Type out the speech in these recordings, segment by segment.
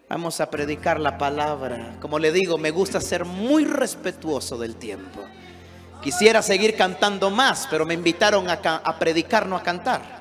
Vamos a predicar la palabra. Como le digo, me gusta ser muy respetuoso del tiempo. Quisiera seguir cantando más, pero me invitaron a predicar, no a cantar.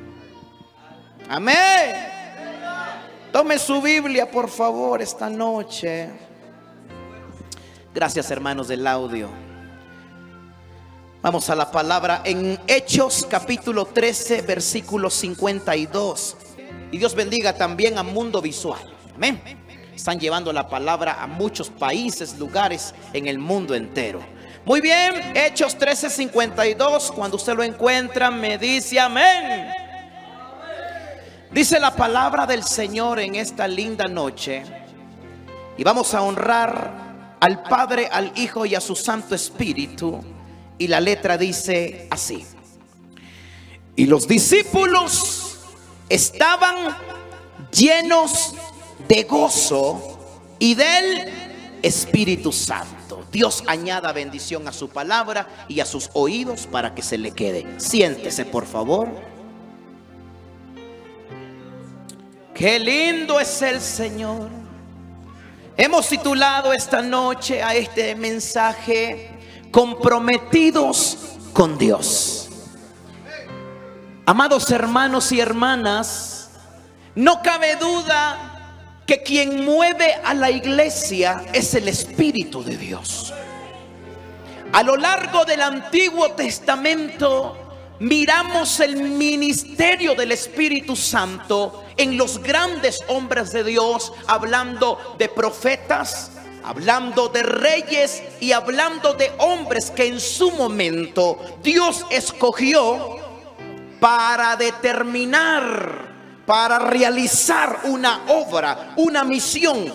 Amén. Tome su Biblia, por favor, esta noche. Gracias, hermanos del audio. Vamos a la palabra en Hechos capítulo 13, versículo 52. Y Dios bendiga también a Mundo Visual. Amén. Están llevando la palabra a muchos países, lugares en el mundo entero. Muy bien, Hechos 13, 52. Cuando usted lo encuentra, me dice amén. Dice la palabra del Señor en esta linda noche. Y vamos a honrar al Padre, al Hijo y a su Santo Espíritu. Y la letra dice así: y los discípulos estaban llenos de gozo y del Espíritu Santo. Dios añada bendición a su palabra y a sus oídos para que se le quede. Siéntese, por favor. Qué lindo es el Señor. Hemos titulado esta noche a este mensaje: comprometidos con Dios. Amados hermanos y hermanas, no cabe duda que quien mueve a la iglesia es el Espíritu de Dios. A lo largo del Antiguo Testamento miramos el ministerio del Espíritu Santo en los grandes hombres de Dios, hablando de profetas, hablando de reyes y hablando de hombres que en su momento Dios escogió para determinar, para realizar una obra, una misión.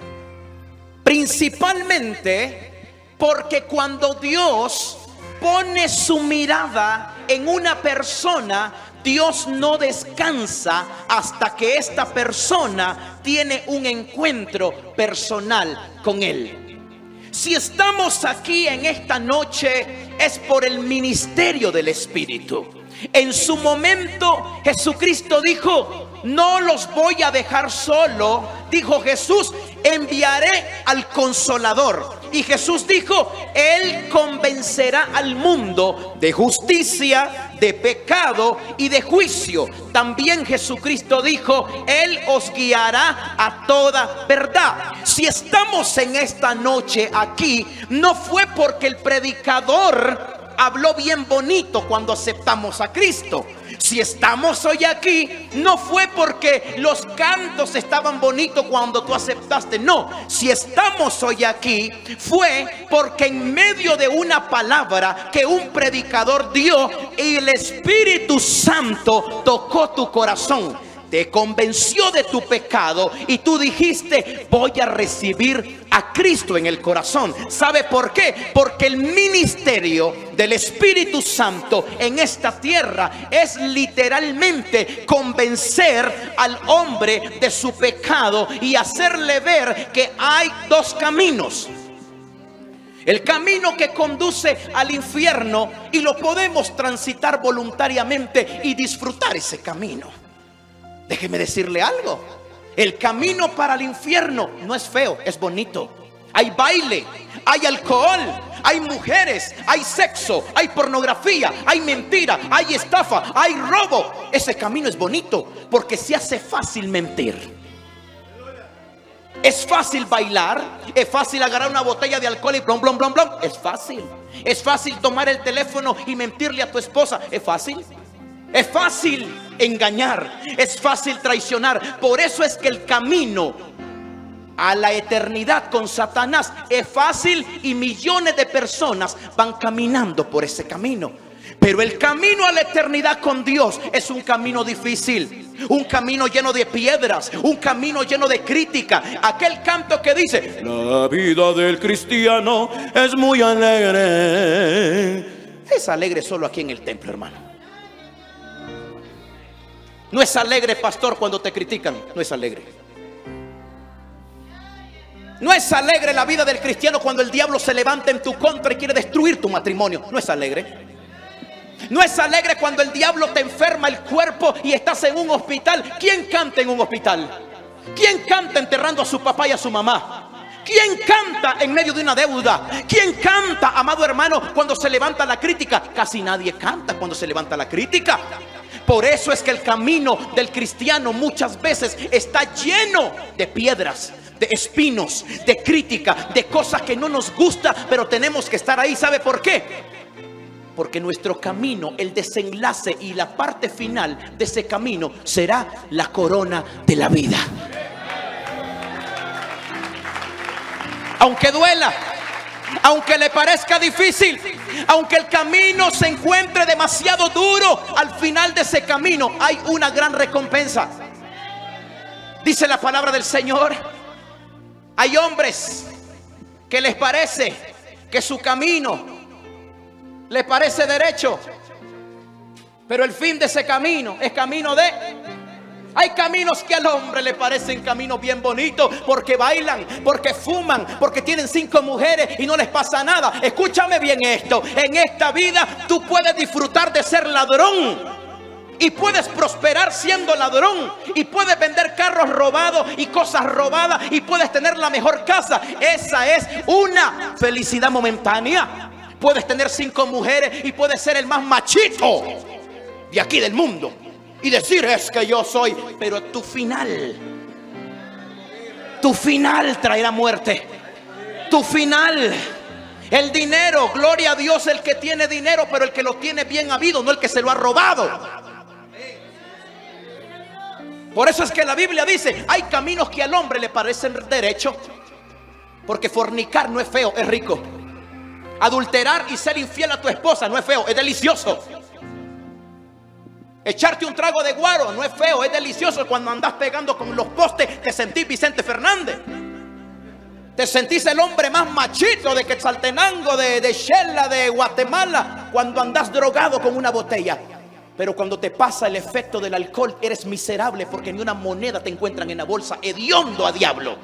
Principalmente porque cuando Dios pone su mirada en una persona, Dios no descansa hasta que esta persona tiene un encuentro personal con Él. Si estamos aquí en esta noche es por el ministerio del Espíritu. En su momento Jesucristo dijo: no los voy a dejar solo. Dijo Jesús: enviaré al Consolador. Y Jesús dijo: Él convencerá al mundo de justicia, de pecado y de juicio. También Jesucristo dijo: Él os guiará a toda verdad. Si estamos en esta noche aquí, no fue porque el predicador habló bien bonito cuando aceptamos a Cristo. Si estamos hoy aquí, no fue porque los cantos estaban bonitos cuando tú aceptaste. No, si estamos hoy aquí, fue porque en medio de una palabra que un predicador dio, el Espíritu Santo tocó tu corazón. Te convenció de tu pecado y tú dijiste: voy a recibir a Cristo en el corazón. ¿Sabe por qué? Porque el ministerio del Espíritu Santo en esta tierra es literalmente convencer al hombre de su pecado y hacerle ver que hay dos caminos. El camino que conduce al infierno, y lo podemos transitar voluntariamente y disfrutar ese camino. Déjeme decirle algo: el camino para el infierno no es feo, es bonito. Hay baile, hay alcohol, hay mujeres, hay sexo, hay pornografía, hay mentira, hay estafa, hay robo. Ese camino es bonito porque se hace fácil mentir. Es fácil bailar, es fácil agarrar una botella de alcohol y blom, blom, blom, blom. Es fácil. Es fácil tomar el teléfono y mentirle a tu esposa. Es fácil. Es fácil engañar, es fácil traicionar. Por eso es que el camino a la eternidad con Satanás es fácil y millones de personas van caminando por ese camino. Pero el camino a la eternidad con Dios es un camino difícil, un camino lleno de piedras, un camino lleno de crítica. Aquel canto que dice: la vida del cristiano es muy alegre. Es alegre solo aquí en el templo, hermano. No es alegre, pastor, cuando te critican. No es alegre. No es alegre la vida del cristiano cuando el diablo se levanta en tu contra y quiere destruir tu matrimonio. No es alegre. No es alegre cuando el diablo te enferma el cuerpo y estás en un hospital. ¿Quién canta en un hospital? ¿Quién canta enterrando a su papá y a su mamá? ¿Quién canta en medio de una deuda? ¿Quién canta, amado hermano, cuando se levanta la crítica? Casi nadie canta cuando se levanta la crítica. Por eso es que el camino del cristiano muchas veces está lleno de piedras, de espinos, de crítica, de cosas que no nos gusta, pero tenemos que estar ahí. ¿Sabe por qué? Porque nuestro camino, el desenlace y la parte final de ese camino será la corona de la vida. Aunque duela, aunque le parezca difícil, aunque el camino se encuentre demasiado duro, al final de ese camino hay una gran recompensa. Dice la palabra del Señor: hay hombres que les parece que su camino les parece derecho, pero el fin de ese camino es camino de... Hay caminos que al hombre le parecen caminos bien bonitos, porque bailan, porque fuman, porque tienen 5 mujeres y no les pasa nada. Escúchame bien esto: en esta vida tú puedes disfrutar de ser ladrón y puedes prosperar siendo ladrón, y puedes vender carros robados y cosas robadas, y puedes tener la mejor casa. Esa es una felicidad momentánea. Puedes tener 5 mujeres y puedes ser el más machito de aquí del mundo y decir: es que yo soy. Pero tu final traerá muerte. Tu final, el dinero, gloria a Dios el que tiene dinero, pero el que lo tiene bien habido, no el que se lo ha robado. Por eso es que la Biblia dice: hay caminos que al hombre le parecen derecho, porque fornicar no es feo, es rico. Adulterar y ser infiel a tu esposa no es feo, es delicioso. Echarte un trago de guaro no es feo, es delicioso. Cuando andas pegando con los postes te sentís Vicente Fernández. Te sentís el hombre más machito de Quetzaltenango, de Shela, de Guatemala, cuando andas drogado con una botella. Pero cuando te pasa el efecto del alcohol, eres miserable, porque ni una moneda te encuentran en la bolsa. Hediondo a diablo.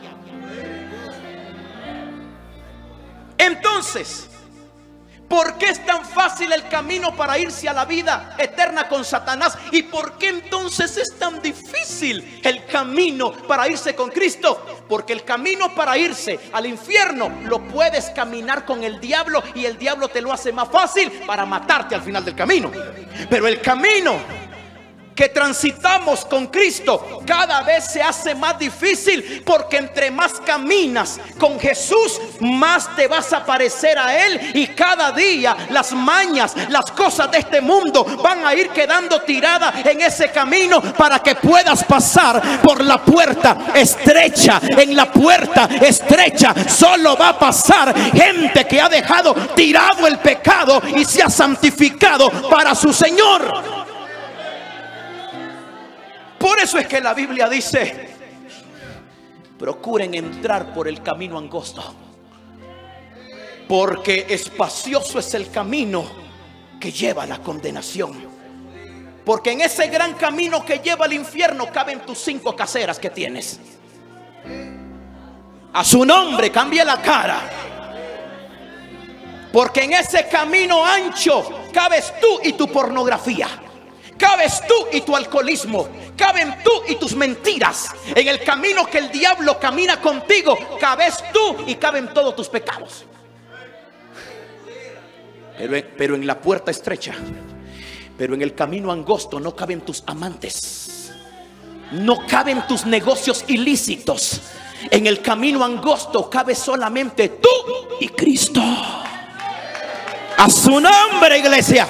Entonces, ¿por qué es tan fácil el camino para irse a la vida eterna con Satanás? ¿Y por qué entonces es tan difícil el camino para irse con Cristo? Porque el camino para irse al infierno lo puedes caminar con el diablo, y el diablo te lo hace más fácil para matarte al final del camino. Pero el camino que transitamos con Cristo cada vez se hace más difícil, porque entre más caminas con Jesús, más te vas a parecer a Él, y cada día las mañas, las cosas de este mundo van a ir quedando tiradas en ese camino, para que puedas pasar por la puerta estrecha. En la puerta estrecha solo va a pasar gente que ha dejado tirado el pecado y se ha santificado para su Señor. Por eso es que la Biblia dice: procuren entrar por el camino angosto, porque espacioso es el camino que lleva a la condenación. Porque en ese gran camino que lleva al infierno caben tus 5 caseras que tienes. A su nombre cambie la cara. Porque en ese camino ancho cabes tú y tu pornografía, cabes tú y tu alcoholismo, caben tú y tus mentiras. En el camino que el diablo camina contigo, cabes tú y caben todos tus pecados. Pero en la puerta estrecha, pero en el camino angosto, no caben tus amantes, no caben tus negocios ilícitos. En el camino angosto cabe solamente tú y Cristo. A su nombre, iglesia.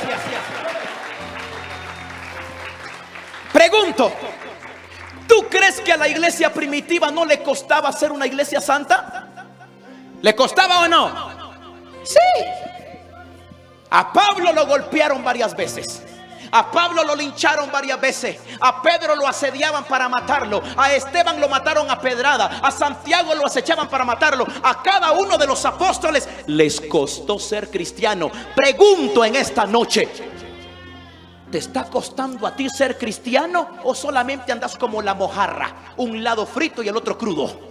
Pregunto: ¿tú crees que a la iglesia primitiva no le costaba ser una iglesia santa? ¿Le costaba o no? Sí. A Pablo lo golpearon varias veces. A Pablo lo lincharon varias veces. A Pedro lo asediaban para matarlo. A Esteban lo mataron a pedrada. A Santiago lo acechaban para matarlo. A cada uno de los apóstoles les costó ser cristiano. Pregunto en esta noche: ¿te está costando a ti ser cristiano, o solamente andas como la mojarra, un lado frito y el otro crudo?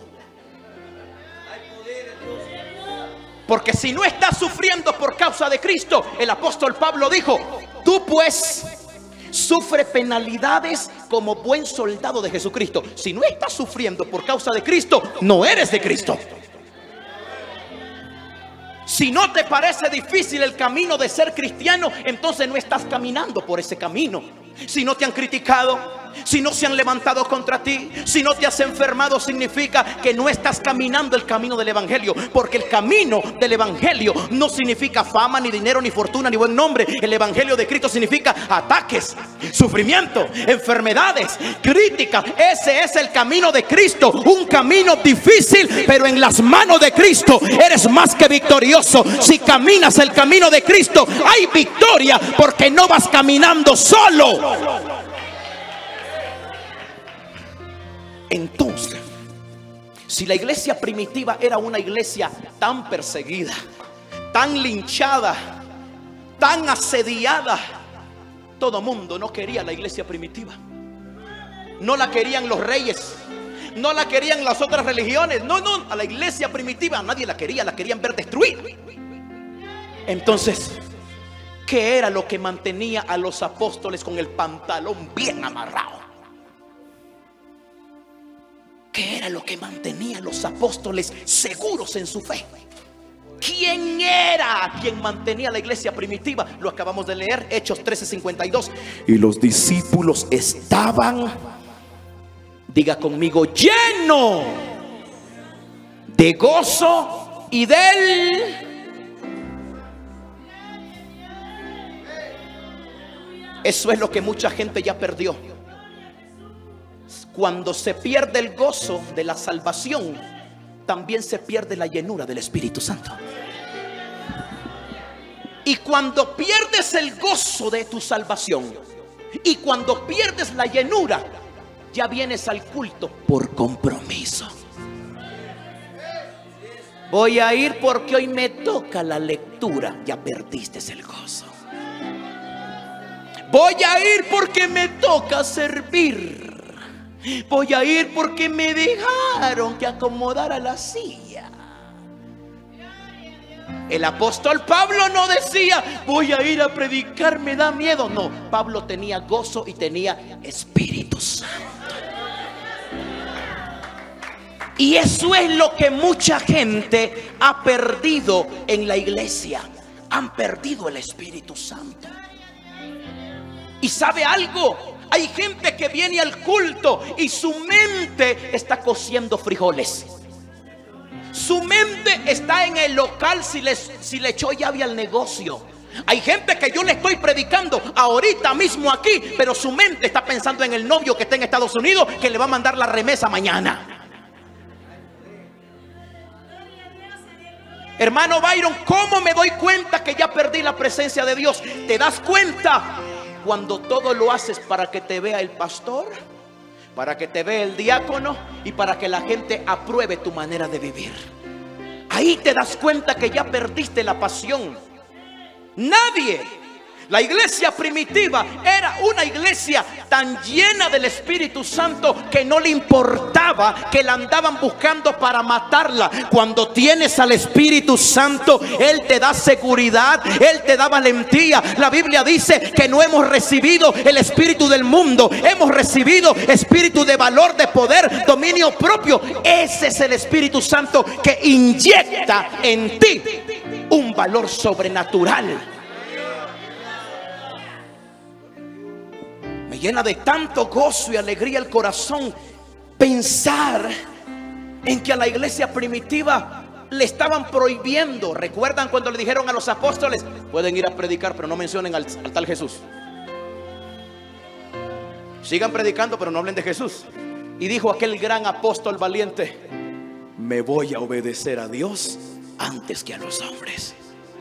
Porque si no estás sufriendo por causa de Cristo, el apóstol Pablo dijo: tú pues, sufre penalidades como buen soldado de Jesucristo. Si no estás sufriendo por causa de Cristo, no eres de Cristo. Si no te parece difícil el camino de ser cristiano, entonces no estás caminando por ese camino. Si no te han criticado, si no se han levantado contra ti, si no te has enfermado, significa que no estás caminando el camino del evangelio. Porque el camino del evangelio no significa fama, ni dinero, ni fortuna, ni buen nombre. El evangelio de Cristo significa ataques, sufrimiento, enfermedades, críticas. Ese es el camino de Cristo. Un camino difícil, pero en las manos de Cristo eres más que victorioso. Si caminas el camino de Cristo, hay victoria, porque no vas caminando solo. Entonces, si la iglesia primitiva era una iglesia tan perseguida, tan linchada, tan asediada, todo mundo no quería la iglesia primitiva. No la querían los reyes, no la querían las otras religiones. No, a la iglesia primitiva nadie la quería, la querían ver destruir. Entonces, ¿qué era lo que mantenía a los apóstoles con el pantalón bien amarrado? ¿Qué era lo que mantenía a los apóstoles seguros en su fe? ¿Quién era quien mantenía la iglesia primitiva? Lo acabamos de leer, Hechos 13:52. Y los discípulos estaban, diga conmigo, lleno de gozo y del... Eso es lo que mucha gente ya perdió. Cuando se pierde el gozo de la salvación, también se pierde la llenura del Espíritu Santo. Y cuando pierdes el gozo de tu salvación, y cuando pierdes la llenura, ya vienes al culto por compromiso. Voy a ir porque hoy me toca la lectura. Ya perdiste el gozo. Voy a ir porque me toca servir. Voy a ir porque me dejaron que acomodara la silla. El apóstol Pablo no decía, voy a ir a predicar, me da miedo. No, Pablo tenía gozo y tenía Espíritu Santo. Y eso es lo que mucha gente ha perdido en la iglesia. Han perdido el Espíritu Santo. ¿Y sabe algo? Hay gente que viene al culto y su mente está cociendo frijoles. Su mente está en el local si le echó llave al negocio. Hay gente que yo le estoy predicando ahorita mismo aquí, pero su mente está pensando en el novio que está en Estados Unidos, que le va a mandar la remesa mañana. Hermano Byron, ¿cómo me doy cuenta que ya perdí la presencia de Dios? ¿Te das cuenta? Cuando todo lo haces para que te vea el pastor, para que te vea el diácono y para que la gente apruebe tu manera de vivir. Ahí te das cuenta que ya perdiste la pasión. Nadie. La iglesia primitiva era una iglesia tan llena del Espíritu Santo que no le importaba que la andaban buscando para matarla. Cuando tienes al Espíritu Santo, Él te da seguridad, Él te da valentía. La Biblia dice que no hemos recibido el espíritu del mundo, hemos recibido espíritu de valor, de poder, dominio propio. Ese es el Espíritu Santo que inyecta en ti un valor sobrenatural. Me llena de tanto gozo y alegría el corazón pensar en que a la iglesia primitiva le estaban prohibiendo. ¿Recuerdan cuando le dijeron a los apóstoles, pueden ir a predicar, pero no mencionen al tal Jesús? Sigan predicando, pero no hablen de Jesús. Y dijo aquel gran apóstol valiente, me voy a obedecer a Dios antes que a los hombres.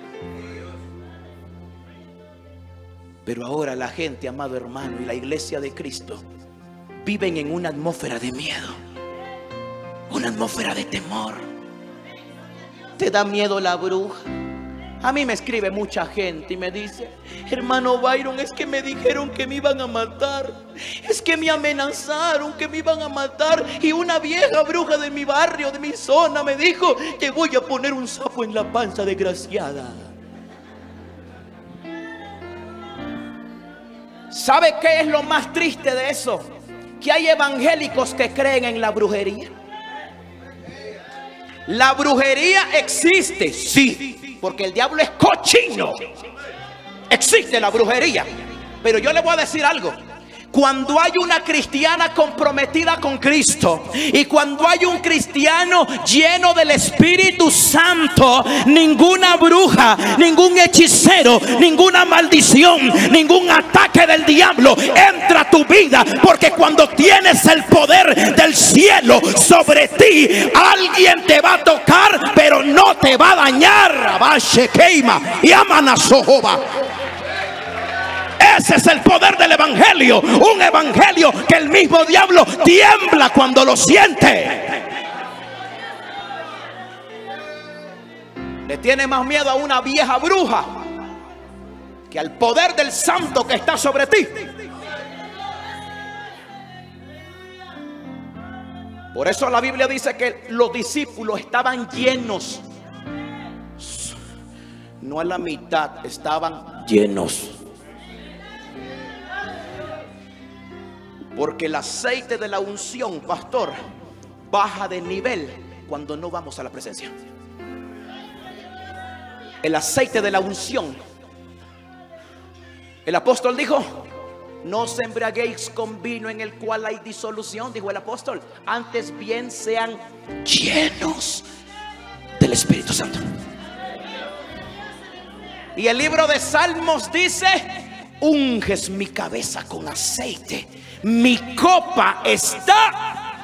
Pero ahora la gente, amado hermano, y la iglesia de Cristo viven en una atmósfera de miedo, una atmósfera de temor. ¿Te da miedo la bruja? A mí me escribe mucha gente y me dice, hermano Byron, es que me dijeron que me iban a matar, es que me amenazaron que me iban a matar, y una vieja bruja de mi barrio, de mi zona, me dijo que voy a poner un sapo en la panza, desgraciada. ¿Sabe qué es lo más triste de eso? Que hay evangélicos que creen en la brujería. La brujería existe, sí, porque el diablo es cochino. Existe la brujería. Pero yo le voy a decir algo. Cuando hay una cristiana comprometida con Cristo y cuando hay un cristiano lleno del Espíritu Santo, ninguna bruja, ningún hechicero, ninguna maldición, ningún ataque del diablo entra a tu vida, porque cuando tienes el poder del cielo sobre ti, alguien te va a tocar, pero no te va a dañar. Ese es el poder del evangelio. Un evangelio que el mismo diablo tiembla cuando lo siente. Le tiene más miedo a una vieja bruja que al poder del santo que está sobre ti. Por eso la Biblia dice que los discípulos estaban llenos. No a la mitad, estaban llenos. Porque el aceite de la unción, pastor, baja de nivel cuando no vamos a la presencia. El aceite de la unción. El apóstol dijo: no os embriaguéis con vino en el cual hay disolución, dijo el apóstol. Antes bien sean llenos del Espíritu Santo. Y el libro de Salmos dice: unges mi cabeza con aceite, mi copa está.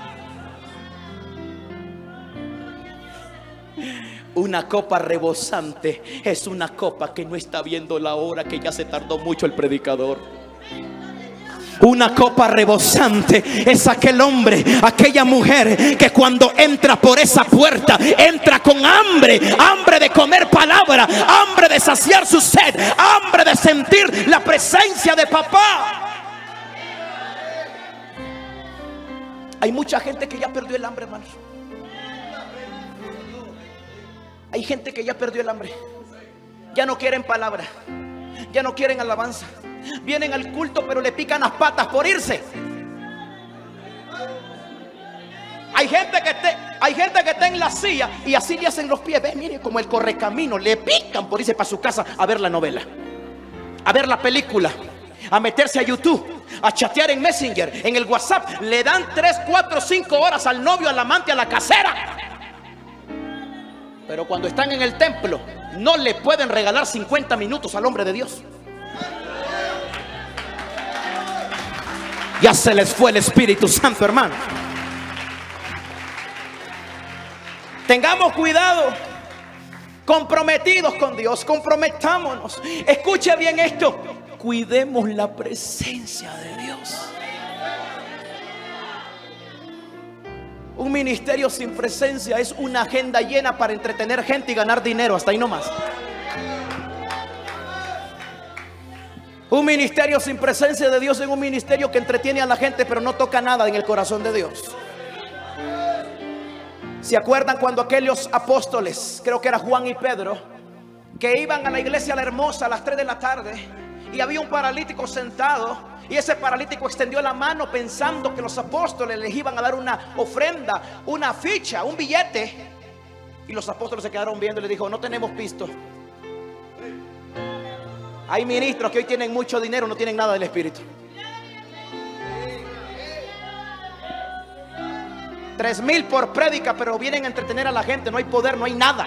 Una copa rebosante es una copa que no está viendo la hora, que ya se tardó mucho el predicador. Una copa rebosante es aquel hombre, aquella mujer que cuando entra por esa puerta entra con hambre, hambre de comer palabra, hambre de saciar su sed, hambre de sentir la presencia de papá. Hay mucha gente que ya perdió el hambre, hermanos. Hay gente que ya perdió el hambre. Ya no quieren palabra, ya no quieren alabanza. Vienen al culto pero le pican las patas por irse. Hay gente que está en la silla y así le hacen los pies. Ve, mire, como el correcamino, le pican por irse para su casa a ver la novela, a ver la película, a meterse a YouTube, a chatear en Messenger, en el WhatsApp. Le dan 3, 4, 5 horas al novio, al amante, a la casera. Pero cuando están en el templo no le pueden regalar 50 minutos al hombre de Dios. Ya se les fue el Espíritu Santo, hermano. Tengamos cuidado. Comprometidos con Dios, comprometámonos. Escuche bien esto. Cuidemos la presencia de Dios. Un ministerio sin presencia es una agenda llena para entretener gente y ganar dinero. Hasta ahí nomás. Un ministerio sin presencia de Dios es un ministerio que entretiene a la gente pero no toca nada en el corazón de Dios. ¿Se acuerdan cuando aquellos apóstoles, creo que era Juan y Pedro, que iban a la iglesia La Hermosa a las 3 de la tarde y había un paralítico sentado y ese paralítico extendió la mano pensando que los apóstoles les iban a dar una ofrenda, una ficha, un billete, y los apóstoles se quedaron viendo y le dijo: no tenemos pisto. Hay ministros que hoy tienen mucho dinero, no tienen nada del Espíritu. 3,000 por prédica, pero vienen a entretener a la gente. No hay poder, no hay nada.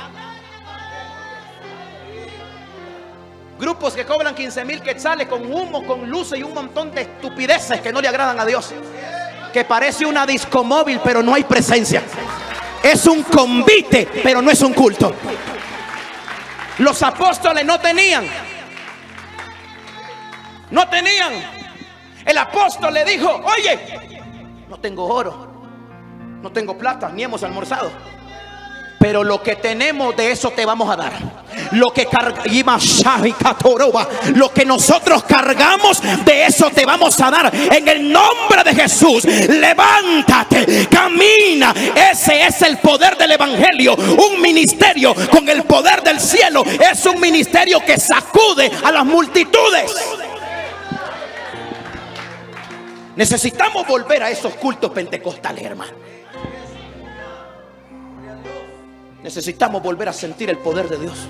Grupos que cobran 15,000 quetzales con humo, con luces y un montón de estupideces que no le agradan a Dios. Que parece una disco móvil, pero no hay presencia. Es un convite, pero no es un culto. Los apóstoles no tenían. El apóstol le dijo: oye, no tengo oro, no tengo plata, ni hemos almorzado, pero lo que tenemos, de eso te vamos a dar. Lo que nosotros cargamos, de eso te vamos a dar. En el nombre de Jesús, levántate, camina. Ese es el poder del evangelio. Un ministerio con el poder del cielo es un ministerio que sacude a las multitudes. Necesitamos volver a esos cultos pentecostales, hermano. Necesitamos volver a sentir el poder de Dios.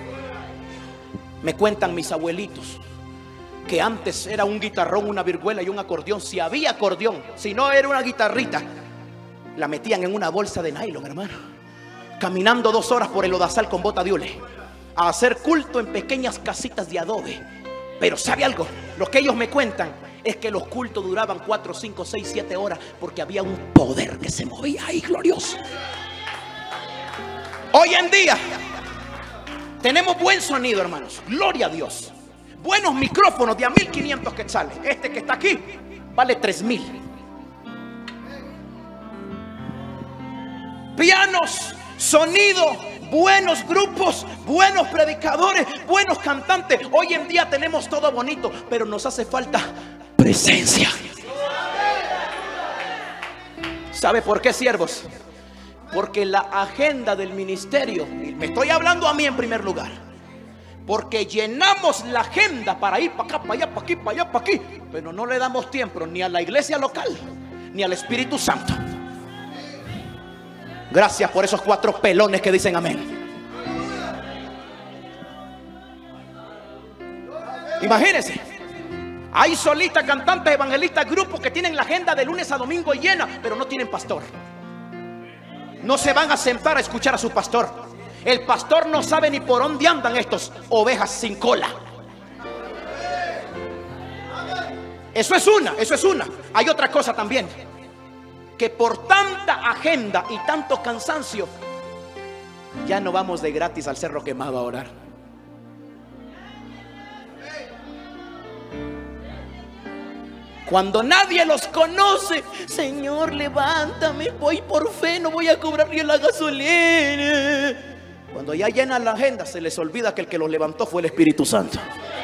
Me cuentan mis abuelitos que antes era un guitarrón, una viruela y un acordeón. Si había acordeón, si no era una guitarrita, la metían en una bolsa de nylon, hermano, caminando 2 horas por el lodazal con bota de hule a hacer culto en pequeñas casitas de adobe. Pero ¿sabe algo? Lo que ellos me cuentan es que los cultos duraban 4, 5, 6, 7 horas porque había un poder que se movía ahí glorioso. Hoy en día tenemos buen sonido, hermanos, gloria a Dios. Buenos micrófonos de a 1500 quetzales. Este que está aquí vale 3000. Pianos, sonido, buenos grupos, buenos predicadores, buenos cantantes. Hoy en día tenemos todo bonito, pero nos hace falta presencia. ¿Sabe por qué, siervos? Porque la agenda del ministerio, y me estoy hablando a mí en primer lugar, porque llenamos la agenda para ir para acá, para allá, para aquí, para allá, para aquí, pero no le damos tiempo ni a la iglesia local, ni al Espíritu Santo. Gracias por esos 4 pelones que dicen amén. Imagínense, hay solistas, cantantes, evangelistas, grupos que tienen la agenda de lunes a domingo llena, pero no tienen pastor. No se van a sentar a escuchar a su pastor. El pastor no sabe ni por dónde andan estos ovejas sin cola. Eso es una. Hay otra cosa también, que por tanta agenda y tanto cansancio ya no vamos de gratis al Cerro Quemado a orar. Cuando nadie los conoce, Señor, levántame, voy por fe, no voy a cobrar ni la gasolina. Cuando ya llenan la agenda, se les olvida que el que los levantó fue el Espíritu Santo.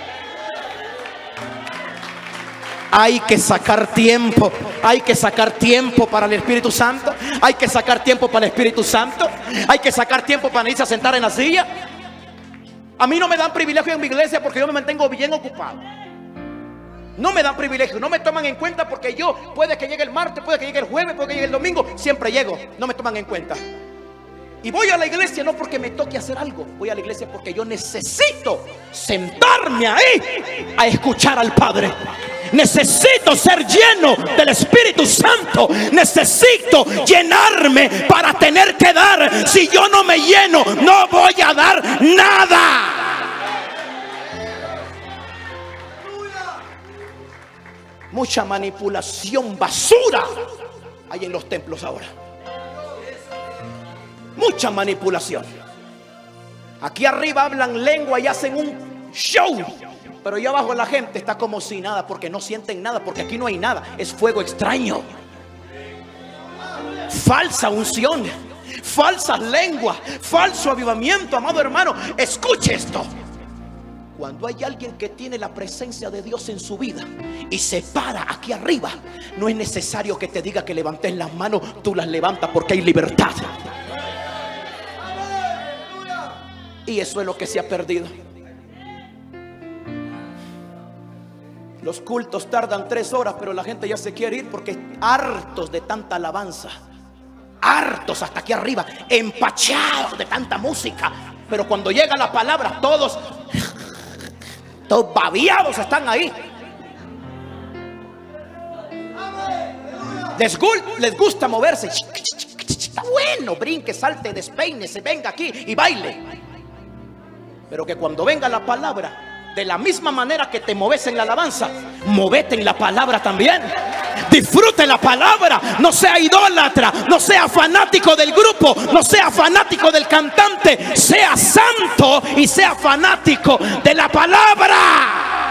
Hay que sacar tiempo. Hay que sacar tiempo para el Espíritu Santo. Hay que sacar tiempo para el Espíritu Santo. Hay que sacar tiempo para irse a sentar en la silla. A mí no me dan privilegio en mi iglesia porque yo me mantengo bien ocupado. No me dan privilegio, no me toman en cuenta porque yo, puede que llegue el martes, puede que llegue el jueves, puede que llegue el domingo, siempre llego, no me toman en cuenta. Y voy a la iglesia no porque me toque hacer algo, voy a la iglesia porque yo necesito sentarme ahí a escuchar al Padre. Necesito ser lleno del Espíritu Santo. Necesito llenarme para tener que dar. Si yo no me lleno, no voy a dar nada. Mucha manipulación, basura hay en los templos ahora. Mucha manipulación. Aquí arriba hablan lengua y hacen un show, pero allá abajo la gente está como si nada, porque no sienten nada, porque aquí no hay nada. Es fuego extraño. Falsa unción, falsas lenguas, falso avivamiento. Amado hermano, escuche esto. Cuando hay alguien que tiene la presencia de Dios en su vida y se para aquí arriba, no es necesario que te diga que levantes las manos, tú las levantas porque hay libertad. Y eso es lo que se ha perdido. Los cultos tardan 3 horas, pero la gente ya se quiere ir porque hartos de tanta alabanza, hartos hasta aquí arriba, empachados de tanta música. Pero cuando llega la palabra, todos babiados están ahí. Les gusta moverse. Está bueno, brinque, salte, despeine, se venga aquí y baile. Pero que cuando venga la palabra, de la misma manera que te moves en la alabanza, movete en la palabra también. Disfrute la palabra. No sea idólatra, no sea fanático del grupo, no sea fanático del cantante. Sea santo y sea fanático de la palabra.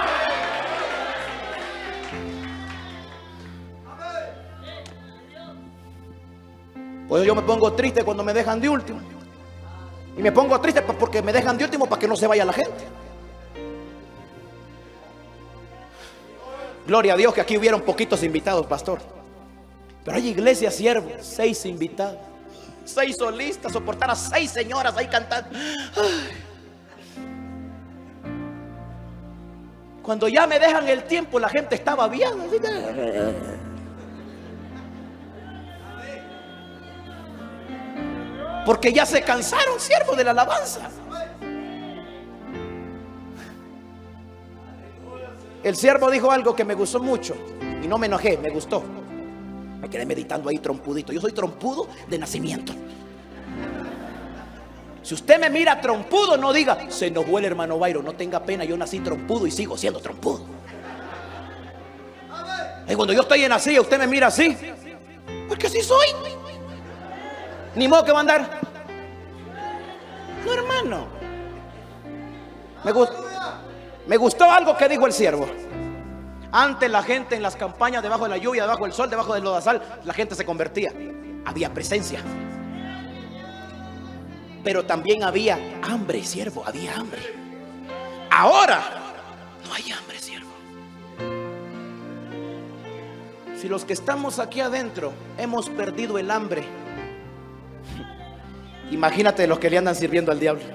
Pues yo me pongo triste cuando me dejan de último. Y me pongo triste porque me dejan de último para que no se vaya la gente. Gloria a Dios que aquí hubieron poquitos invitados, pastor. Pero hay iglesias, siervos, 6 invitados, 6 solistas, soportar a 6 señoras ahí cantando. Cuando ya me dejan el tiempo, la gente está babiada. Porque ya se cansaron, siervos, de la alabanza. El siervo dijo algo que me gustó mucho y no me enojé, me gustó. Me quedé meditando ahí trompudito. Yo soy trompudo de nacimiento. Si usted me mira trompudo, no diga, se enojó el hermano Byron. No tenga pena, yo nací trompudo y sigo siendo trompudo. Y cuando yo estoy en la silla, usted me mira así, porque así soy. Ni modo que va a andar. No, hermano. Me gustó algo que dijo el siervo. Antes la gente en las campañas, debajo de la lluvia, debajo del sol, debajo del lodazal, la gente se convertía. Había presencia. Pero también había hambre, siervo, había hambre. Ahora no hay hambre, siervo. Si los que estamos aquí adentro hemos perdido el hambre, imagínate los que le andan sirviendo al diablo.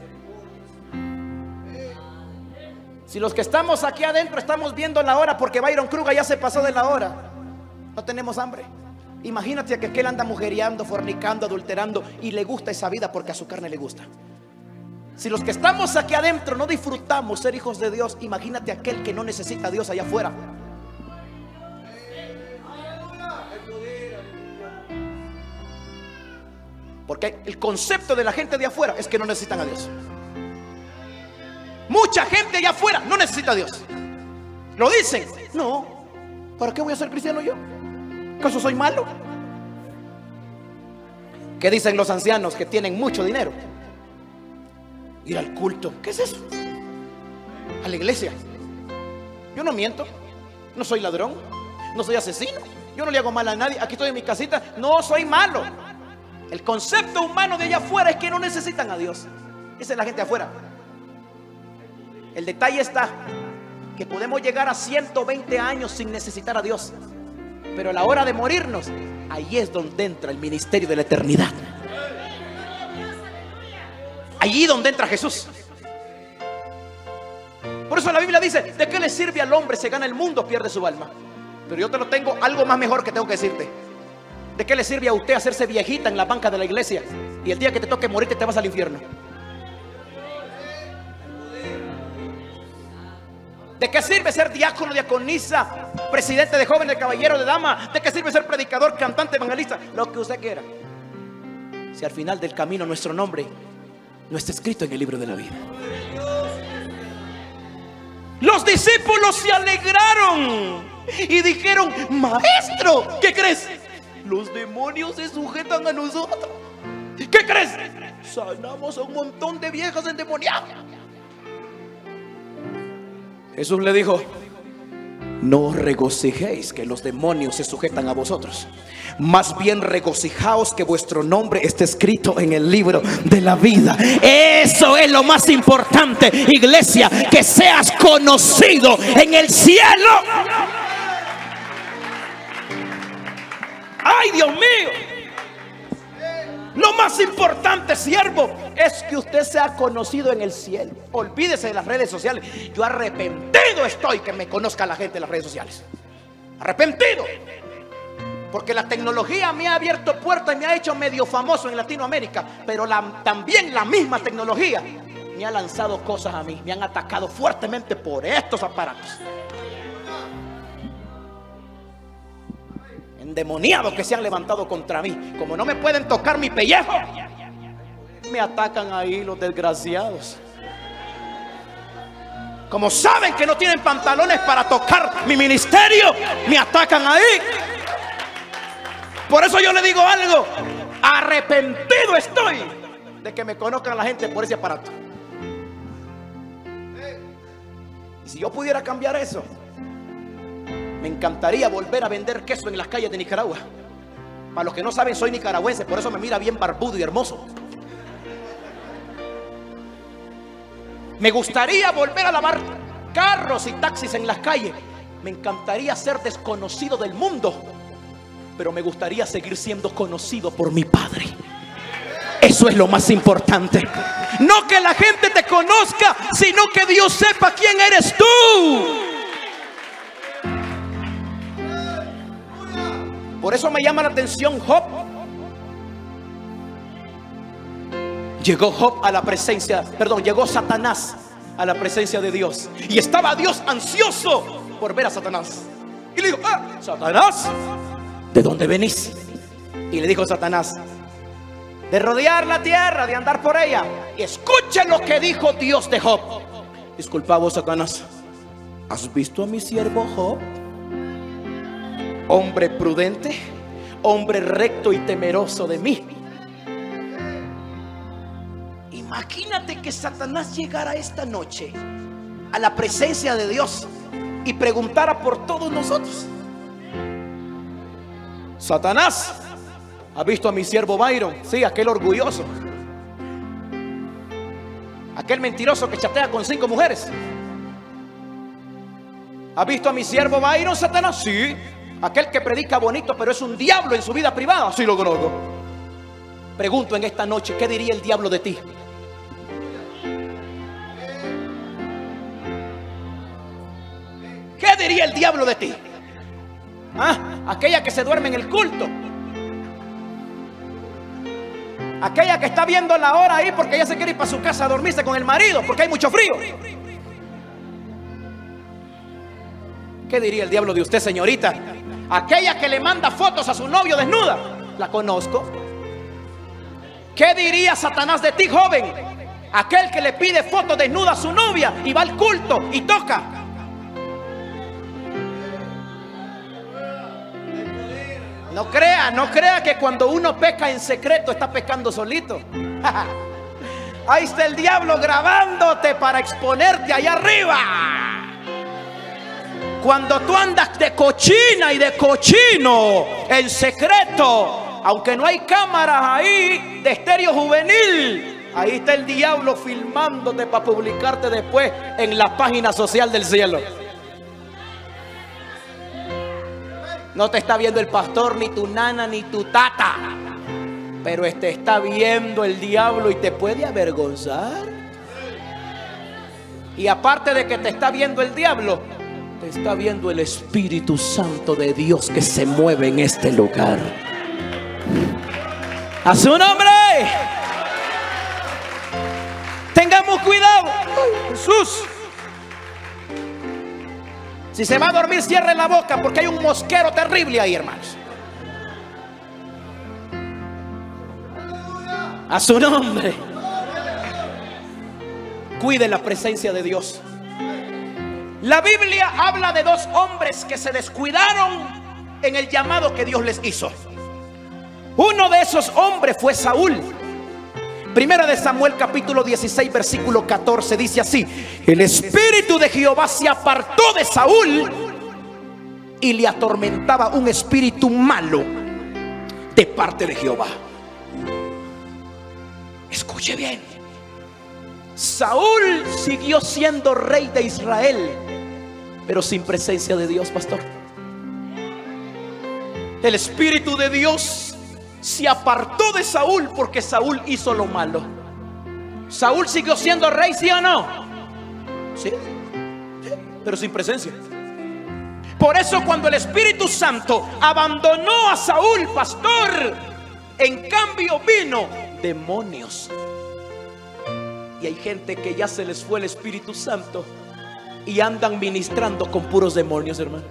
Si los que estamos aquí adentro estamos viendo la hora porque Byron Kruger ya se pasó de la hora, no tenemos hambre. Imagínate que aquel anda mujeriando, fornicando, adulterando y le gusta esa vida porque a su carne le gusta. Si los que estamos aquí adentro no disfrutamos ser hijos de Dios, imagínate aquel que no necesita a Dios allá afuera. Porque el concepto de la gente de afuera es que no necesitan a Dios. Mucha gente allá afuera no necesita a Dios. Lo dicen. No, ¿para qué voy a ser cristiano yo? ¿Acaso soy malo? ¿Qué dicen los ancianos que tienen mucho dinero? Ir al culto. ¿Qué es eso? A la iglesia. Yo no miento, no soy ladrón, no soy asesino, yo no le hago mal a nadie. Aquí estoy en mi casita, no soy malo. El concepto humano de allá afuera es que no necesitan a Dios. Esa es la gente afuera. El detalle está que podemos llegar a 120 años sin necesitar a Dios, pero a la hora de morirnos, ahí es donde entra el ministerio de la eternidad. Allí donde entra Jesús. Por eso la Biblia dice, ¿de qué le sirve al hombre si gana el mundo, pierde su alma? Pero yo te lo tengo, algo más mejor que tengo que decirte. ¿De qué le sirve a usted hacerse viejita en la banca de la iglesia y el día que te toque morir te vas al infierno? ¿De qué sirve ser diácono, diaconisa, presidente de jóvenes, caballero, de dama? ¿De qué sirve ser predicador, cantante, evangelista? Lo que usted quiera, si al final del camino nuestro nombre no está escrito en el libro de la vida. Los discípulos se alegraron y dijeron, maestro, ¿qué crees? Los demonios se sujetan a nosotros. ¿Qué crees? Sanamos a un montón de viejas endemoniadas. Jesús le dijo, no os regocijéis que los demonios se sujetan a vosotros, más bien regocijaos que vuestro nombre esté escrito en el libro de la vida. Eso es lo más importante, iglesia, que seas conocido en el cielo. Ay, Dios mío. Lo más importante, siervo, es que usted sea conocido en el cielo. Olvídese de las redes sociales. Yo arrepentido estoy que me conozca la gente en las redes sociales. Arrepentido. Porque la tecnología me ha abierto puertas y me ha hecho medio famoso en Latinoamérica. Pero también la misma tecnología me ha lanzado cosas a mí. Me han atacado fuertemente por estos aparatos. Endemoniados que se han levantado contra mí. Como no me pueden tocar mi pellejo, me atacan ahí los desgraciados. Como saben que no tienen pantalones para tocar mi ministerio, me atacan ahí. Por eso yo le digo algo, arrepentido estoy de que me conozcan la gente por ese aparato. Y si yo pudiera cambiar eso, me encantaría volver a vender queso en las calles de Nicaragua. Para los que no saben, soy nicaragüense, por eso me mira bien barbudo y hermoso. Me gustaría volver a lavar carros y taxis en las calles. Me encantaría ser desconocido del mundo, pero me gustaría seguir siendo conocido por mi Padre. Eso es lo más importante. No que la gente te conozca, sino que Dios sepa quién eres tú. Por eso me llama la atención Job. Llegó Satanás a la presencia de Dios. Y estaba Dios ansioso por ver a Satanás. Y le dijo: Satanás, ¿de dónde venís? Y le dijo Satanás: de rodear la tierra, de andar por ella. Y escuchen lo que dijo Dios de Job. Disculpa vos, Satanás, ¿has visto a mi siervo Job? Hombre prudente, hombre recto y temeroso de mí. Imagínate que Satanás llegara esta noche a la presencia de Dios y preguntara por todos nosotros: Satanás, ¿ha visto a mi siervo Byron? Sí, aquel orgulloso, aquel mentiroso que chatea con 5 mujeres. ¿Ha visto a mi siervo Byron, Satanás? Sí, aquel que predica bonito pero es un diablo en su vida privada. Sí, lo conozco. Pregunto en esta noche, ¿qué diría el diablo de ti? ¿Qué diría el diablo de ti? Aquella que se duerme en el culto, aquella que está viendo la hora ahí porque ella se quiere ir para su casa a dormirse con el marido porque hay mucho frío. ¿Qué diría el diablo de usted, señorita? Aquella que le manda fotos a su novio desnuda. La conozco. ¿Qué diría Satanás de ti, joven? Aquel que le pide fotos desnudas a su novia y va al culto y toca. No crea que cuando uno peca en secreto está pecando solito. Ahí está el diablo grabándote para exponerte allá arriba. Cuando tú andas de cochina y de cochino en secreto, aunque no hay cámaras ahí de estéreo juvenil, ahí está el diablo filmándote para publicarte después en la página social del cielo. No te está viendo el pastor, ni tu nana, ni tu tata, pero te está viendo el diablo y te puede avergonzar. Y aparte de que te está viendo el diablo, te está viendo el Espíritu Santo de Dios que se mueve en este lugar. ¡A su nombre! Tengamos cuidado. Jesús. Si se va a dormir, cierre la boca porque hay un mosquero terrible ahí, hermanos. A su nombre. Cuide la presencia de Dios. La Biblia habla de 2 hombres que se descuidaron en el llamado que Dios les hizo. Uno de esos hombres fue Saúl. Primera de Samuel capítulo 16 versículo 14 dice así: el espíritu de Jehová se apartó de Saúl y le atormentaba un espíritu malo de parte de Jehová. Escuche bien. Saúl siguió siendo rey de Israel, pero sin presencia de Dios, pastor. El espíritu de Dios se apartó de Saúl porque Saúl hizo lo malo. Saúl siguió siendo rey, ¿sí o no? Sí, pero sin presencia. Por eso cuando el Espíritu Santo abandonó a Saúl, pastor, en cambio vino demonios. Y hay gente que ya se les fue el Espíritu Santo y andan ministrando con puros demonios, hermano.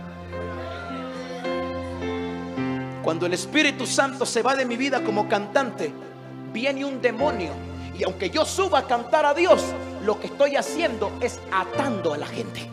Cuando el Espíritu Santo se va de mi vida como cantante, viene un demonio. Y aunque yo suba a cantar a Dios, lo que estoy haciendo es atando a la gente.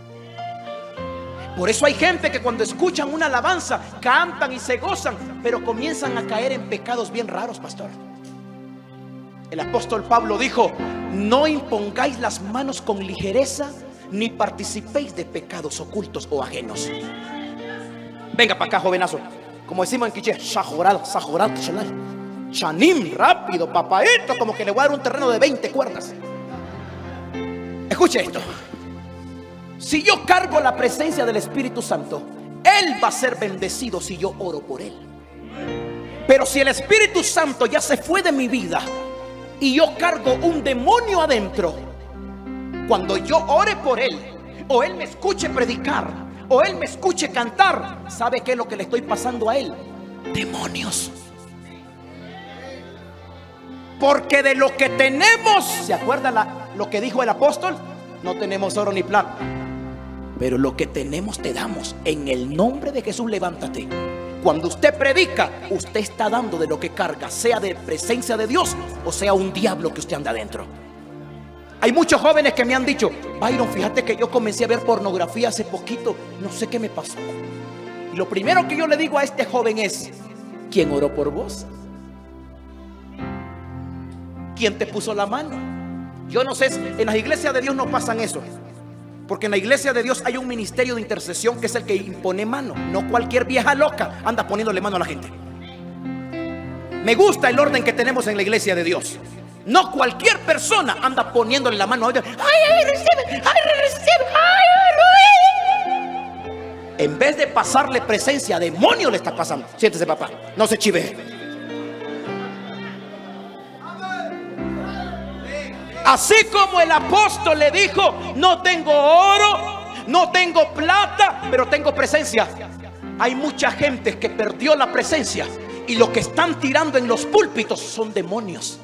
Por eso hay gente que cuando escuchan una alabanza, cantan y se gozan, pero comienzan a caer en pecados bien raros, pastor. El apóstol Pablo dijo: no impongáis las manos con ligereza, ni participéis de pecados ocultos o ajenos. Venga para acá, jovenazo. Como decimos en quiché, sajorado, chanim, rápido, papaito, como que le voy a dar un terreno de 20 cuerdas. Escuche esto. Si yo cargo la presencia del Espíritu Santo, Él va a ser bendecido si yo oro por Él. Pero si el Espíritu Santo ya se fue de mi vida y yo cargo un demonio adentro, cuando yo ore por él, o él me escuche predicar, o él me escuche cantar, ¿sabe qué es lo que le estoy pasando a él? Demonios. Porque de lo que tenemos, ¿se acuerda lo que dijo el apóstol? No tenemos oro ni plata, pero lo que tenemos te damos. En el nombre de Jesús, levántate. Cuando usted predica, usted está dando de lo que carga, sea de presencia de Dios o sea un diablo que usted anda adentro. Hay muchos jóvenes que me han dicho: Byron, fíjate que yo comencé a ver pornografía hace poquito, no sé qué me pasó. Y lo primero que yo le digo a este joven es: ¿quién oró por vos? ¿Quién te puso la mano? Yo no sé, en las iglesias de Dios no pasan eso, porque en la iglesia de Dios hay un ministerio de intercesión que es el que impone mano. No cualquier vieja loca anda poniéndole mano a la gente. Me gusta el orden que tenemos en la iglesia de Dios. No cualquier persona anda poniéndole la mano. Ay, recibe, ay, recibe, ay. En vez de pasarle presencia, demonio le está pasando. Siéntese, papá, no se chive. Así como el apóstol le dijo: no tengo oro, no tengo plata, pero tengo presencia. Hay mucha gente que perdió la presencia y lo que están tirando en los púlpitos son demonios.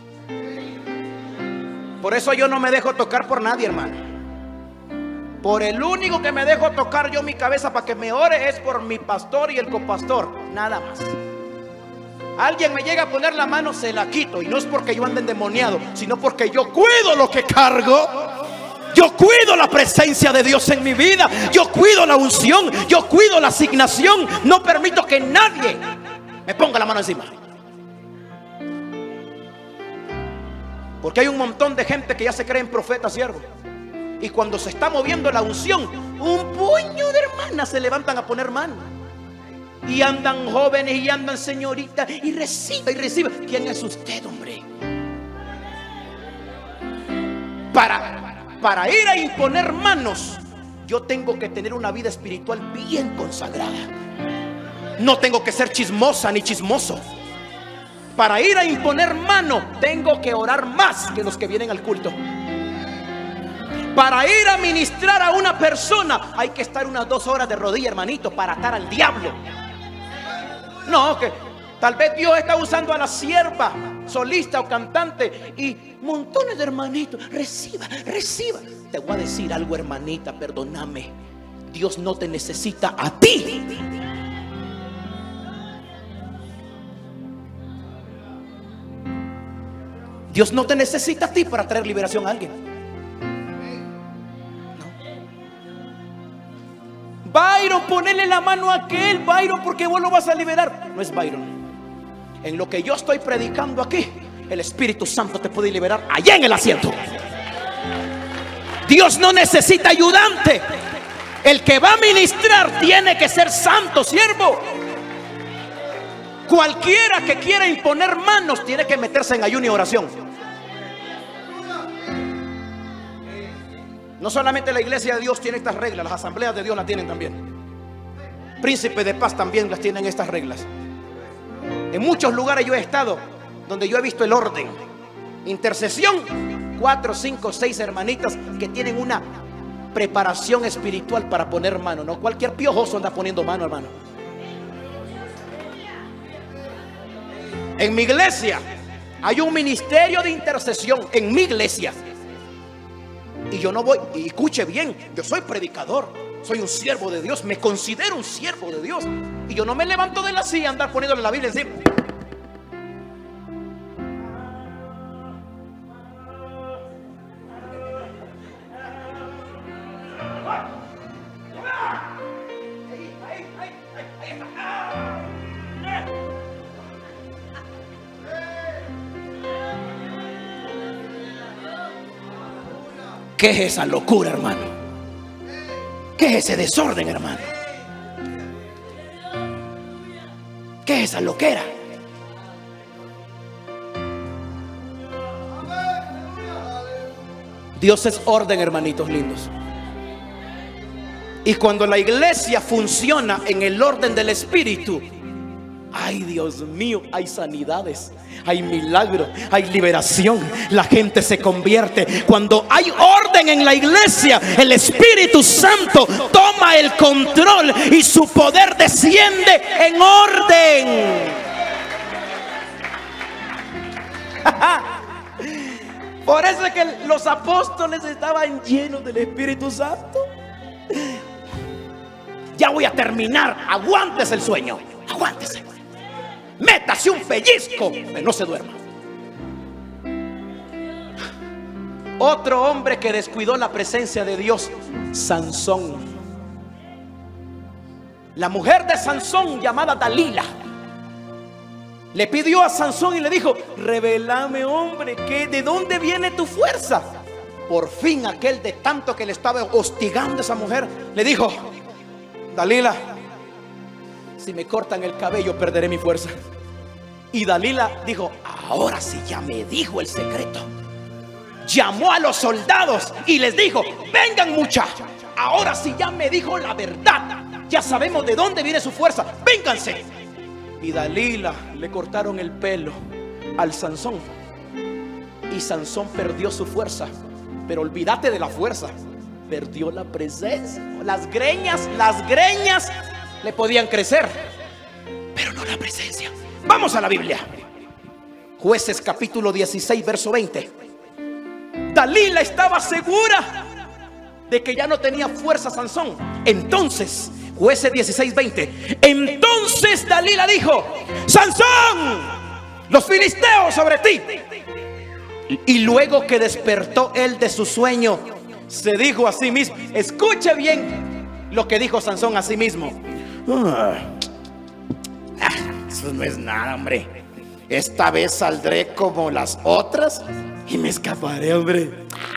Por eso yo no me dejo tocar por nadie, hermano. Por el único que me dejo tocar yo mi cabeza para que me ore es por mi pastor y el copastor, nada más. Alguien me llega a poner la mano, se la quito. Y no es porque yo ande endemoniado, sino porque yo cuido lo que cargo. Yo cuido la presencia de Dios en mi vida. Yo cuido la unción. Yo cuido la asignación. No permito que nadie me ponga la mano encima. Porque hay un montón de gente que ya se creen profetas, siervo. Y cuando se está moviendo la unción, un puño de hermanas se levantan a poner mano. Y andan jóvenes y andan señoritas y reciba y reciba. ¿Quién es usted, hombre? Para ir a imponer manos, yo tengo que tener una vida espiritual bien consagrada. No tengo que ser chismosa ni chismoso. Para ir a imponer mano, tengo que orar más que los que vienen al culto. Para ir a ministrar a una persona, hay que estar unas 2 horas de rodilla, hermanito, para atar al diablo. No, que tal vez Dios está usando a la sierva, solista o cantante, y montones de hermanitos. Reciba, reciba. Te voy a decir algo, hermanita, perdóname. Dios no te necesita a ti. Dios no te necesita a ti para traer liberación a alguien. Byron, ponele la mano a aquel, Byron, porque vos lo vas a liberar. No es Byron. En lo que yo estoy predicando aquí, el Espíritu Santo te puede liberar allá en el asiento. Dios no necesita ayudante. El que va a ministrar tiene que ser santo, siervo. Cualquiera que quiera imponer manos tiene que meterse en ayuno y oración. No solamente la iglesia de Dios tiene estas reglas, las asambleas de Dios las tienen también. Príncipe de Paz también las tienen estas reglas. En muchos lugares yo he estado donde yo he visto el orden. Intercesión, 4, 5, 6 hermanitas que tienen una preparación espiritual para poner mano. No cualquier piojoso anda poniendo mano, hermano. En mi iglesia hay un ministerio de intercesión. En mi iglesia. Y yo no voy, y escuche bien, yo soy predicador, soy un siervo de Dios, me considero un siervo de Dios. Y yo no me levanto de la silla a andar poniéndole la Biblia encima. ¿Qué es esa locura, hermano? ¿Qué es ese desorden, hermano? ¿Qué es esa loquera? Dios es orden, hermanitos lindos. Y cuando la iglesia funciona en el orden del Espíritu, Ay, Dios mío, hay sanidades, hay milagros, hay liberación. La gente se convierte. Cuando hay orden en la iglesia, el Espíritu Santo toma el control y su poder desciende en orden. Por eso es que los apóstoles estaban llenos del Espíritu Santo. Ya voy a terminar. Aguántese el sueño. Aguántese. Métase un pellizco, pero no se duerma. Otro hombre que descuidó la presencia de Dios, Sansón. La mujer de Sansón, llamada Dalila, le pidió a Sansón y le dijo: revélame, hombre, ¿de dónde viene tu fuerza? Por fin aquel, de tanto que le estaba hostigando a esa mujer, le dijo: Dalila, si me cortan el cabello perderé mi fuerza. Y Dalila dijo: ahora sí ya me dijo el secreto. Llamó a los soldados y les dijo: vengan, muchachos, ahora sí ya me dijo la verdad. Ya sabemos de dónde viene su fuerza, vénganse. Y Dalila le cortaron el pelo al Sansón, y Sansón perdió su fuerza. Pero olvídate de la fuerza, perdió la presencia. Las greñas le podían crecer, pero no la presencia. Vamos a la Biblia. Jueces capítulo 16 verso 20. Dalila estaba segura de que ya no tenía fuerza Sansón. Entonces, Jueces 16, 20. Entonces Dalila dijo: Sansón, los filisteos sobre ti. Y luego que despertó él de su sueño, se dijo a sí mismo. Escuche bien lo que dijo Sansón a sí mismo: eso no es nada, hombre. Esta vez saldré como las otras y me escaparé, hombre.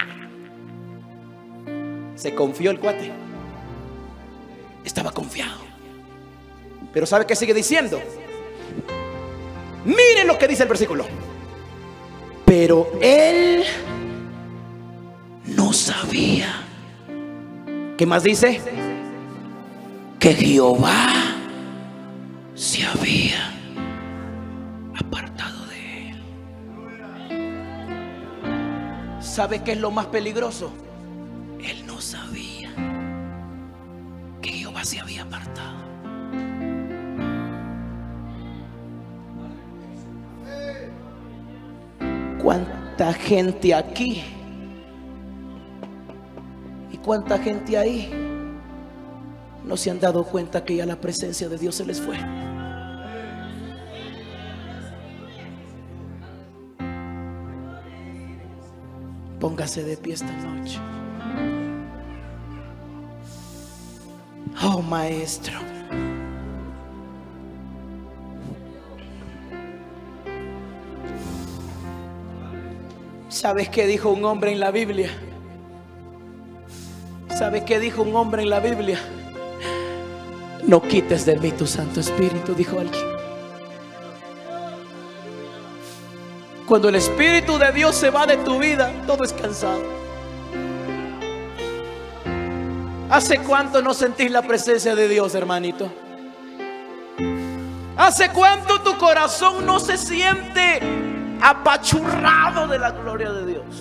Se confió el cuate. Estaba confiado. Pero ¿sabe qué sigue diciendo? Miren lo que dice el versículo. Pero él no sabía. ¿Qué más dice? Que Jehová se había apartado de él. ¿Sabe qué es lo más peligroso? Él no sabía que Jehová se había apartado. ¿Cuánta gente aquí y cuánta gente ahí no se han dado cuenta que ya la presencia de Dios se les fue? Póngase de pie esta noche. Oh, maestro. ¿Sabes qué dijo un hombre en la Biblia? ¿Sabes qué dijo un hombre en la Biblia? No quites de mí tu Santo Espíritu, dijo alguien. Cuando el Espíritu de Dios se va de tu vida, todo es cansado. ¿Hace cuánto no sentís la presencia de Dios, hermanito? ¿Hace cuánto tu corazón no se siente apachurrado de la gloria de Dios?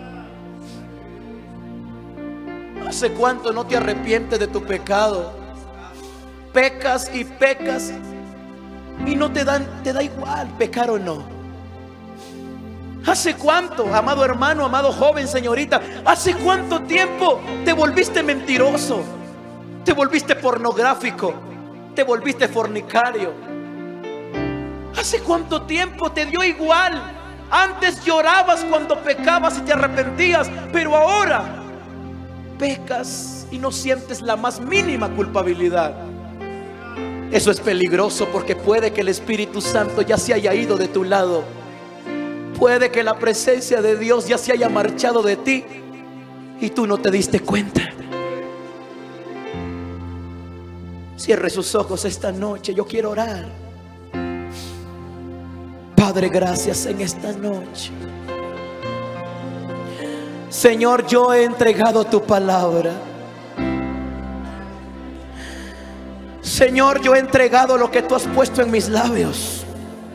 ¿Hace cuánto no te arrepientes de tu pecado? Pecas y pecas y no te da igual pecar o no. ¿Hace cuánto, amado hermano, amado joven, señorita, hace cuánto tiempo te volviste mentiroso, te volviste pornográfico, te volviste fornicario? ¿Hace cuánto tiempo te dio igual? Antes llorabas cuando pecabas y te arrepentías, pero ahora pecas y no sientes la más mínima culpabilidad. Eso es peligroso, porque puede que el Espíritu Santo ya se haya ido de tu lado. Puede que la presencia de Dios ya se haya marchado de ti y tú no te diste cuenta. Cierre sus ojos esta noche. Yo quiero orar. Padre, gracias en esta noche. Señor, yo he entregado tu palabra. Señor, yo he entregado lo que tú has puesto en mis labios.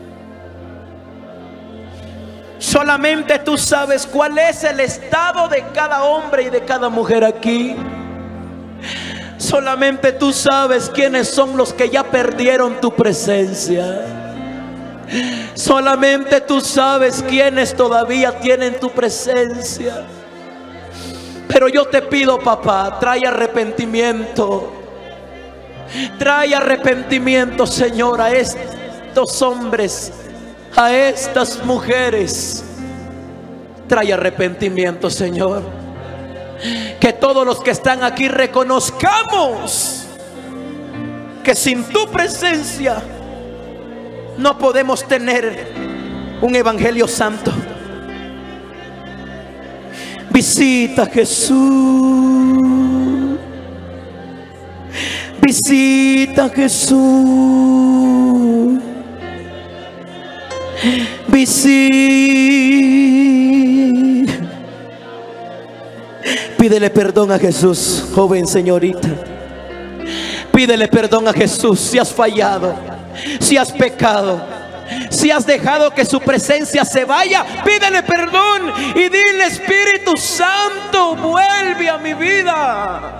Solamente tú sabes cuál es el estado de cada hombre y de cada mujer aquí. Solamente tú sabes quiénes son los que ya perdieron tu presencia. Solamente tú sabes quiénes todavía tienen tu presencia. Pero yo te pido, papá, trae arrepentimiento. Trae arrepentimiento, Señor, a estos hombres, a estas mujeres. Trae arrepentimiento, Señor. Que todos los que están aquí reconozcamos que sin tu presencia no podemos tener un evangelio santo. Visita, Jesús. Visita, Jesús. Visita. Pídele perdón a Jesús, joven señorita. Pídele perdón a Jesús si has fallado, si has pecado, si has dejado que su presencia se vaya. Pídele perdón y dile: Espíritu Santo, vuelve a mi vida.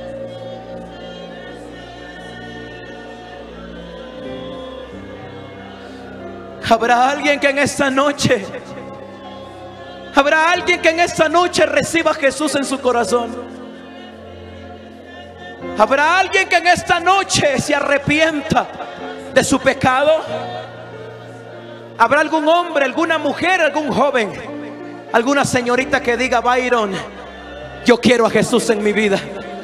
Habrá alguien que en esta noche, habrá alguien que en esta noche reciba a Jesús en su corazón. Habrá alguien que en esta noche se arrepienta de su pecado. Habrá algún hombre, alguna mujer, algún joven, alguna señorita que diga: Byron, yo quiero a Jesús en mi vida.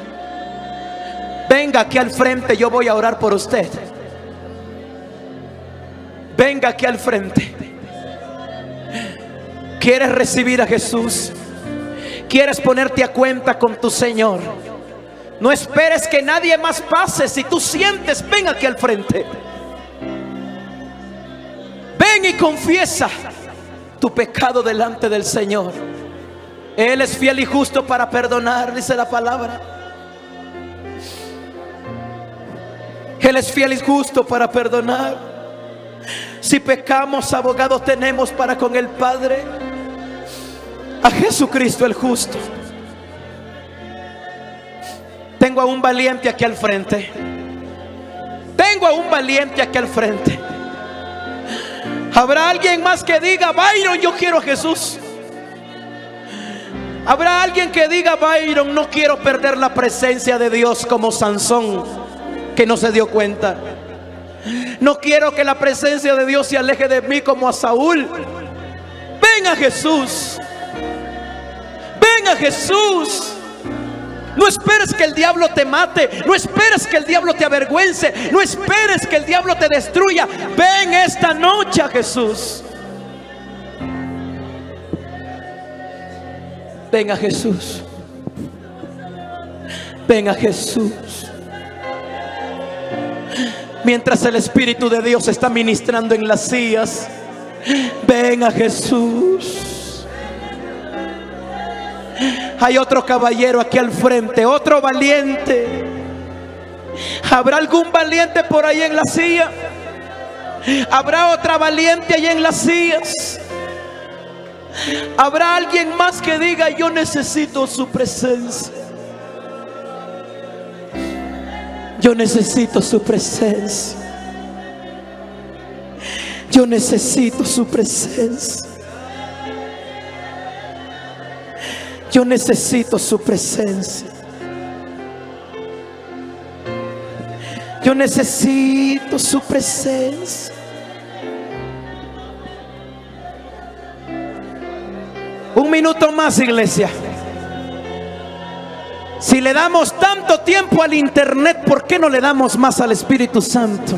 Venga aquí al frente, yo voy a orar por usted. Venga aquí al frente. ¿Quieres recibir a Jesús? ¿Quieres ponerte a cuenta con tu Señor? No esperes que nadie más pase. Si tú sientes, ven aquí al frente. Ven y confiesa tu pecado delante del Señor. Él es fiel y justo para perdonar, dice la palabra. Él es fiel y justo para perdonar. Si pecamos, abogado tenemos para con el Padre, a Jesucristo el justo. Tengo a un valiente aquí al frente. Tengo a un valiente aquí al frente. ¿Habrá alguien más que diga: Byron, yo quiero a Jesús? ¿Habrá alguien que diga: Byron, no quiero perder la presencia de Dios como Sansón, que no se dio cuenta? No quiero que la presencia de Dios se aleje de mí como a Saúl. Ven a Jesús. Ven a Jesús. No esperes que el diablo te mate. No esperes que el diablo te avergüence. No esperes que el diablo te destruya. Ven esta noche a Jesús. Ven a Jesús. Ven a Jesús. Mientras el Espíritu de Dios está ministrando en las sillas, ven a Jesús. Hay otro caballero aquí al frente, otro valiente. ¿Habrá algún valiente por ahí en la silla? ¿Habrá otra valiente ahí en las sillas? ¿Habrá alguien más que diga: yo necesito su presencia? Yo necesito su presencia. Yo necesito su presencia. Yo necesito su presencia. Yo necesito su presencia. Un minuto más, iglesia. Si le damos tanto tiempo al internet, ¿por qué no le damos más al Espíritu Santo?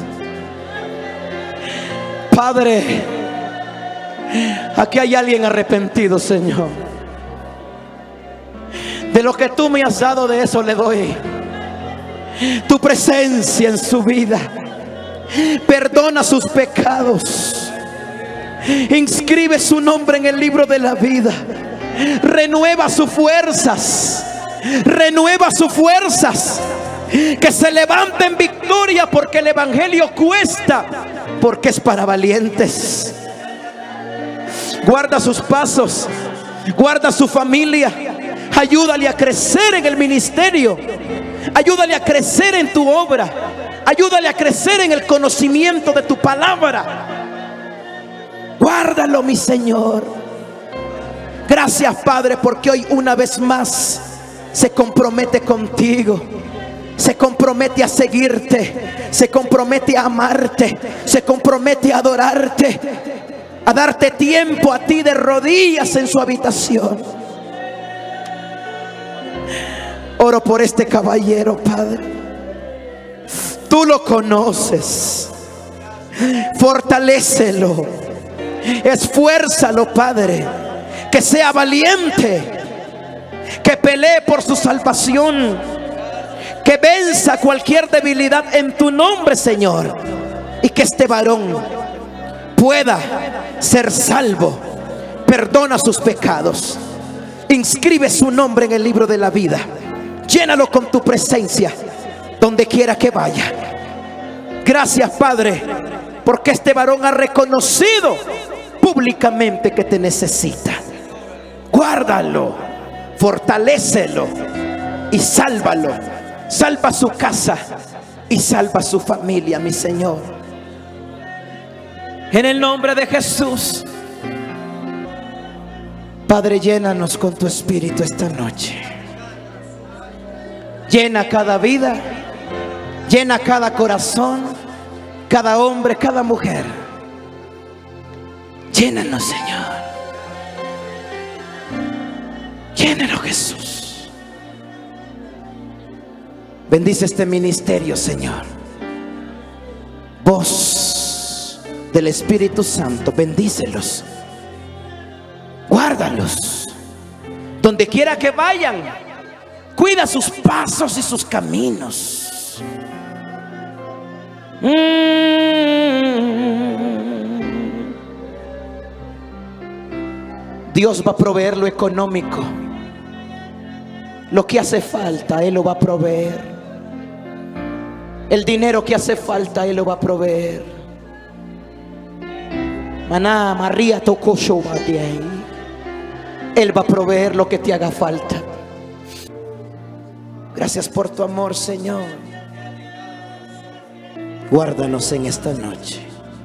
Padre, aquí hay alguien arrepentido, Señor. De lo que tú me has dado, de eso le doy. Tu presencia en su vida. Perdona sus pecados. Inscribe su nombre en el libro de la vida. Renueva sus fuerzas. Renueva sus fuerzas. Que se levante en victoria, porque el evangelio cuesta, porque es para valientes. Guarda sus pasos, guarda su familia. Ayúdale a crecer en el ministerio. Ayúdale a crecer en tu obra. Ayúdale a crecer en el conocimiento de tu palabra. Guárdalo, mi Señor. Gracias, Padre, porque hoy una vez más se compromete contigo. Se compromete a seguirte. Se compromete a amarte. Se compromete a adorarte. A darte tiempo a ti de rodillas en su habitación. Oro por este caballero, Padre. Tú lo conoces. Fortalécelo. Esfuérzalo, Padre. Que sea valiente. Que pelee por su salvación. Que venza cualquier debilidad en tu nombre, Señor. Y que este varón pueda ser salvo. Perdona sus pecados. Inscribe su nombre en el libro de la vida. Llénalo con tu presencia donde quiera que vaya. Gracias, Padre, porque este varón ha reconocido públicamente que te necesita. Guárdalo, fortalécelo y sálvalo. Salva su casa y salva su familia, mi Señor. En el nombre de Jesús. Padre, llénanos con tu espíritu esta noche. Llena cada vida, llena cada corazón, cada hombre, cada mujer. Llénanos, Señor. Llénalo, Jesús. Bendice este ministerio, Señor. Voz del Espíritu Santo, bendícelos. Guárdalos. Donde quiera que vayan, cuida sus pasos y sus caminos. Dios va a proveer lo económico. Lo que hace falta, Él lo va a proveer. El dinero que hace falta, Él lo va a proveer. Maná, María, tocó show. Él va a proveer lo que te haga falta. Gracias por tu amor, Señor. Guárdanos en esta noche.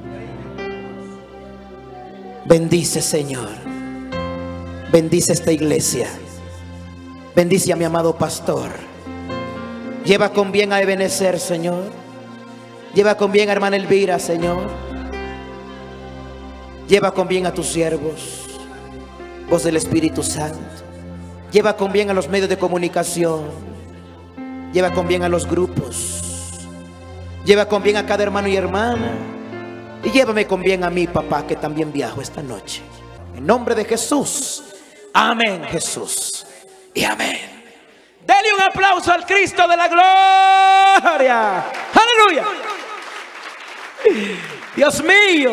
Bendice, Señor. Bendice esta iglesia. Bendice a mi amado pastor. Lleva con bien a Ebenezer, Señor. Lleva con bien a hermana Elvira, Señor. Lleva con bien a tus siervos. Voz del Espíritu Santo. Lleva con bien a los medios de comunicación. Lleva con bien a los grupos. Lleva con bien a cada hermano y hermana. Y llévame con bien a mí, papá, que también viajo esta noche. En nombre de Jesús. Amén, Jesús. Y amén. Dele un aplauso al Cristo de la gloria. Aleluya. Dios mío.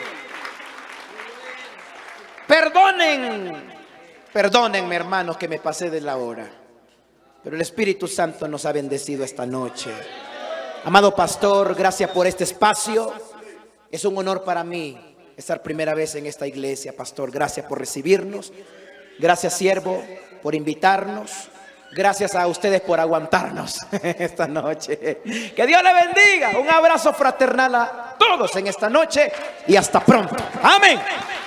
Perdónenme, hermanos, que me pasé de la hora. Pero el Espíritu Santo nos ha bendecido esta noche. Amado pastor, gracias por este espacio. Es un honor para mí estar primera vez en esta iglesia, pastor. Gracias por recibirnos. Gracias, siervo, por invitarnos. Gracias a ustedes por aguantarnos esta noche. Que Dios le bendiga. Un abrazo fraternal a todos en esta noche y hasta pronto. Amén.